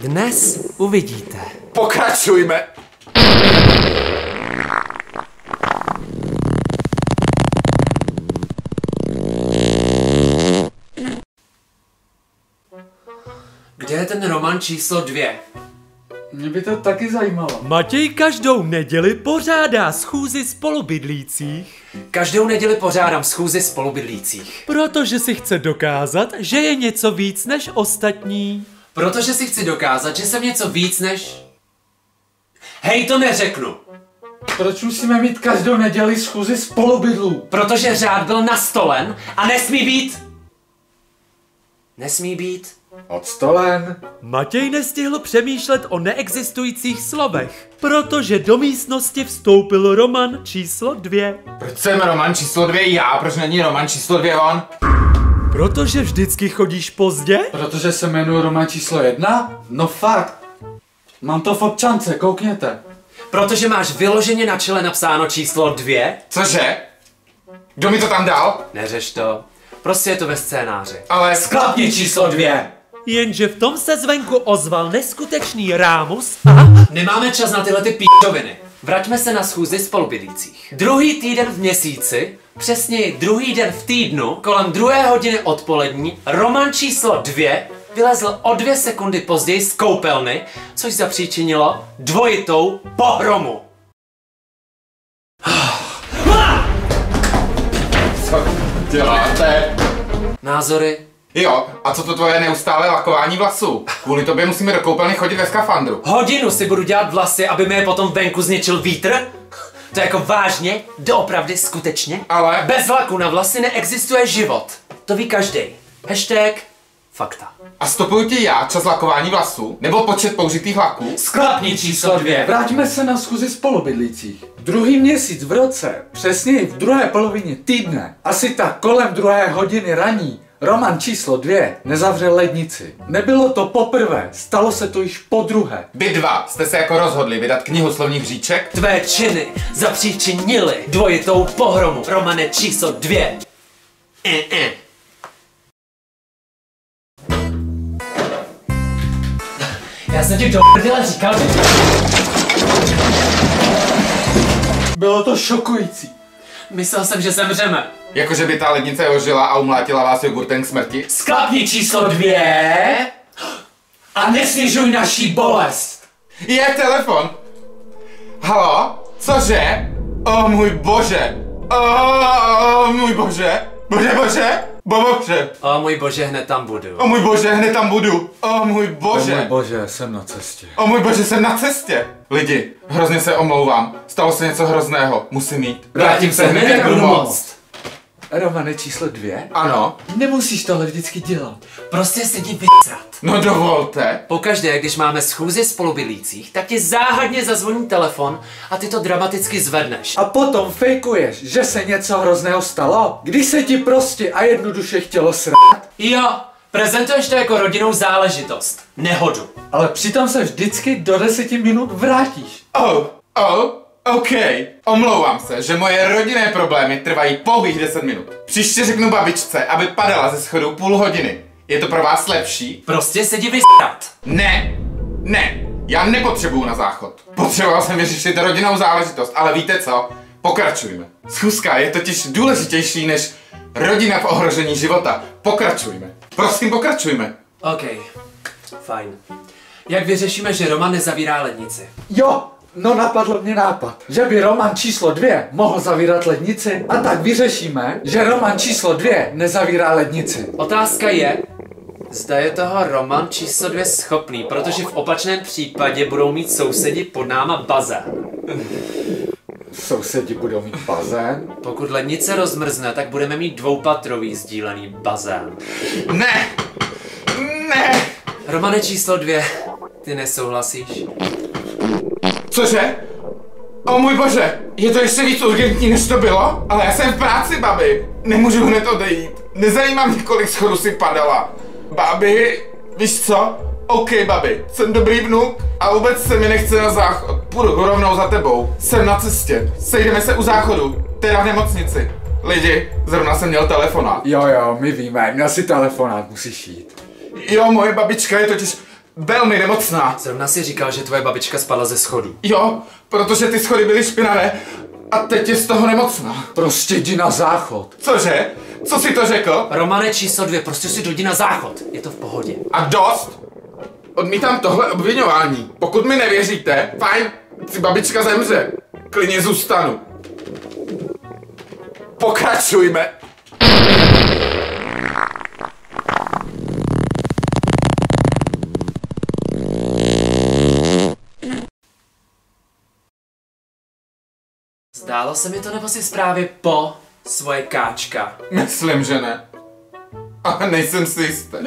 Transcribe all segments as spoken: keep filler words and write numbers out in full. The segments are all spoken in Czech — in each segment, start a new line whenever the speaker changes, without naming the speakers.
Dnes uvidíte.
Pokračujme.
Kde je ten roman číslo dvě?
Mě by to taky zajímalo.
Matěj každou neděli pořádá schůzi spolubydlících.
Každou neděli pořádám schůzi spolubydlících.
Protože si chce dokázat, že je něco víc než ostatní.
Protože si chci dokázat, že jsem něco víc než... Hej, to neřeknu.
Proč musíme mít každou neděli schůzi spolubydlů?
Protože řád byl nastolen a nesmí být... Nesmí být...
Odstolen.
Matěj nestihl přemýšlet o neexistujících slovech, protože do místnosti vstoupil Roman číslo dvě.
Proč jsem Roman číslo dvě já? Proč není Roman číslo dvě on?
Protože vždycky chodíš pozdě?
Protože se jmenuji Roman číslo jedna? No fakt. Mám to v občance, koukněte.
Protože máš vyloženě na čele napsáno číslo dvě?
Cože? Kdo mi to tam dal?
Neřeš to. Prostě je to ve scénáři.
Ale...
Sklapni číslo dvě!
Jenže v tom se zvenku ozval neskutečný rámus a...
Nemáme čas na tyhle ty píčoviny. Vraťme se na schůzi spolubydlících. Druhý týden v měsíci, přesněji druhý den v týdnu, kolem druhé hodiny odpolední, Roman číslo dvě vylezl o dvě sekundy později z koupelny, což zapříčinilo dvojitou pohromu.
Co děláte?
Názory?
Jo, a co to tvoje neustále lakování vlasů? Kvůli tobě musíme do koupelny chodit ve skafandru.
Hodinu si budu dělat vlasy, aby mi je potom venku zničil vítr? To je jako vážně? Doopravdy? Skutečně?
Ale...
Bez laku na vlasy neexistuje život. To ví každej. Hashtag fakta.
A stopuju ti já čas lakování vlasů? Nebo počet použitých laků?
Sklapni číslo dvě.
Vraťme se na schůzi spolubydlících. Druhý měsíc v roce, přesněji v druhé polovině týdne, asi tak kolem druhé hodiny raní, Roman číslo dvě nezavřel lednici. Nebylo to poprvé, stalo se to již po druhé.
Vy dva jste se jako rozhodli vydat knihu slovních říček?
Tvé činy zapříčinily dvojitou pohromu. Romane číslo dvě. Eh, eh. Já jsem ti do prdele říkal, že...
Bylo to šokující.
Myslel jsem, že zemřeme.
Jakože by ta lednice ožila a umlátila vás jogurtem k smrti?
Sklapni číslo dvě a nesnižuj naší bolest.
Je telefon! Halo? Cože? O můj bože! O můj bože! Bože, bože! Bože!
O můj bože, hned tam budu.
O můj bože, hned tam budu! O můj
O
bože!
můj bože, jsem na cestě.
O můj bože, jsem na cestě! Lidi, hrozně se omlouvám. Stalo se něco hrozného. Musím jít.
Vrátím se hned, jak budu moct.
Romane číslo dvě?
Ano.
Nemusíš tohle vždycky dělat.
Prostě se ti vysrat.
No dovolte.
Pokaždé, když máme schůzi spolubydlících, tak ti záhadně zazvoní telefon a ty to dramaticky zvedneš.
A potom fejkuješ, že se něco hrozného stalo, když se ti prostě a jednoduše chtělo srát.
Jo, prezentuješ to jako rodinnou záležitost. Nehodu.
Ale přitom se vždycky do deseti minut vrátíš.
Oh, oh, OK. Omlouvám se, že moje rodinné problémy trvají pouhých deset minut. Příště řeknu babičce, aby padala ze schodů půl hodiny. Je to pro vás lepší?
Prostě se ti vysrat.
Ne, ne, já nepotřebuju na záchod. Potřeboval jsem vyřešit rodinnou záležitost, ale víte co? Pokračujme. Schůzka je totiž důležitější než rodina v ohrožení života. Pokračujme. Prosím, pokračujme.
OK, fajn. Jak vyřešíme, že Roman nezavírá lednici?
Jo, no napadl mě nápad, že by Roman číslo dvě mohl zavírat lednici a tak vyřešíme, že Roman číslo dvě nezavírá lednici.
Otázka je, zda je toho Roman číslo dvě schopný, protože v opačném případě budou mít sousedi pod náma bazén.
Sousedi budou mít bazén?
Pokud lednice rozmrzne, tak budeme mít dvoupatrový sdílený bazén.
Ne, ne.
Romane číslo dvě, ty nesouhlasíš?
Cože? O můj bože, je to ještě víc urgentní, než to bylo? Ale já jsem v práci, babi. Nemůžu hned odejít. Nezajímá mě, kolik schodů si padala. Babi, víš co? OK, babi, jsem dobrý vnuk a vůbec se mi nechce na záchod. Půjdu rovnou za tebou. Jsem na cestě. Sejdeme se u záchodu. Teda v nemocnici. Lidi, zrovna jsem měl telefonát.
Jo, jo, my víme, měl si telefonát, musíš jít.
Jo, moje babička je totiž velmi nemocná.
Zrovna si říkal, že tvoje babička spadla ze schodu.
Jo, protože ty schody byly špinavé a teď je z toho nemocná.
Prostě jdi na záchod.
Cože? Co si to řekl?
Romane číslo dvě, prostě si jdi na záchod. Je to v pohodě.
A dost? Odmítám tohle obviňování. Pokud mi nevěříte, fajn, si babička zemře. Klidně zůstanu. Pokračujme.
Zdálo se mi to, nebo si zprávy po svoje káčka?
Myslím, že ne. Ale nejsem si jistý.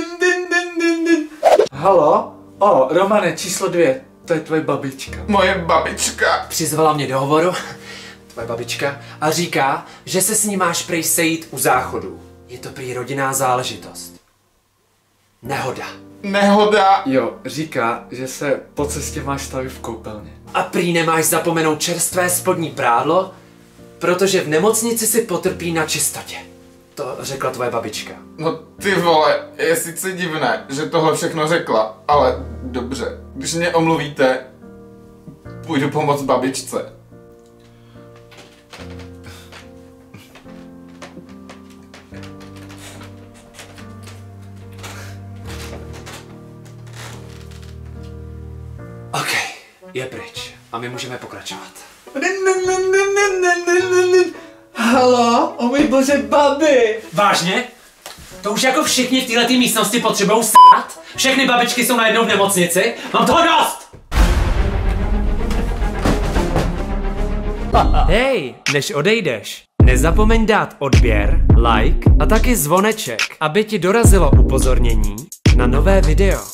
Halo? O, Romane, číslo dvě. To je tvoje babička.
Moje babička.
Přizvala mě do hovoru, tvoje babička, a říká, že se s ní máš prej sejít u záchodu. Je to prý rodinná záležitost. Nehoda.
Nehoda.
Jo, říká, že se po cestě máš stavit v koupelně.
A prý nemáš zapomenout čerstvé spodní prádlo, protože v nemocnici si potrpí na čistotě. To řekla tvoje babička.
No ty vole, je sice divné, že tohle všechno řekla, ale dobře. Když mě omluvíte, půjdu pomoct babičce.
OK, je pryč. A my můžeme pokračovat.
Halo? O můj bože, babi!
Vážně? To už jako všichni v této místnosti potřebují stát? Všechny babičky jsou najednou v nemocnici? Mám toho dost! Hej, než odejdeš, nezapomeň dát odběr, like a taky zvoneček, aby ti dorazilo upozornění na nové video.